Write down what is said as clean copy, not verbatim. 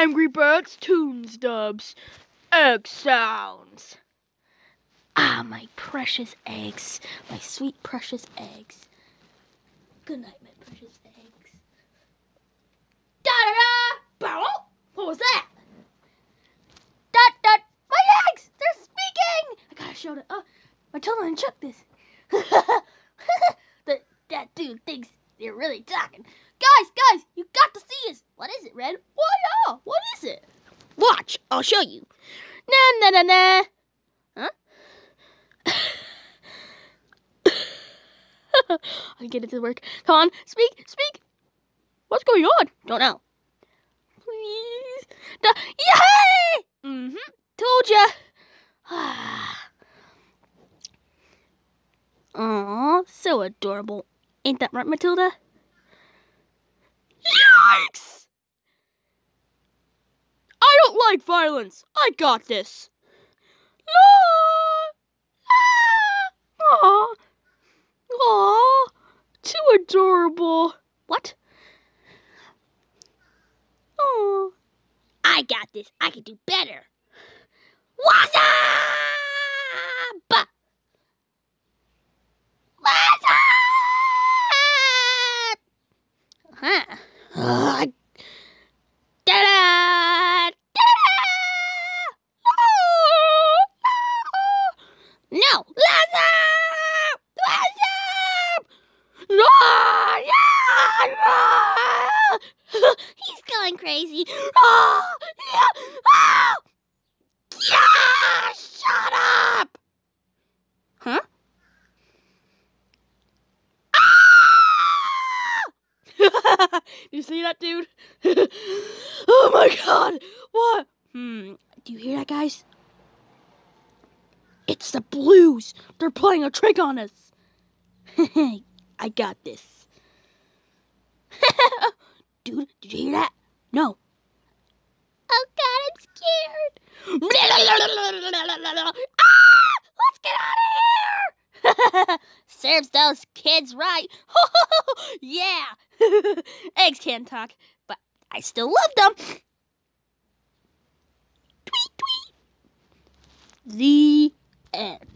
Angry Birds Toons Dubs. Egg sounds. Ah, my precious eggs. My sweet precious eggs. Good night, my precious eggs. Da-da-da! Bow! What was that? Dot! My eggs! They're speaking! I gotta show it. Oh, Matilda and Chuck this. That dude thinks they're really talking. Guys, you got to see us. What is it, Red? What is it? Watch, I'll show you. Na. Huh? I can get it to work. Come on, speak. What's going on? Don't know. Please. Yay! Told ya. Aw, so adorable. Ain't that right, Matilda? Yikes! I don't like violence. I got this. Aw, too adorable. What? Oh, I got this. I can do better. What's up? What's up? Huh? Da-da! No! What's up? No! He's going crazy. Shut up! Huh? You see that, dude? Oh my god! What? Do you hear that, guys? It's the Blues! They're playing a trick on us! I got this. Dude, did you hear that? No. Oh god, I'm scared. Let's get out of here! Serves those kids right. Yeah. Eggs can't talk, but I still love them. Tweet. The end.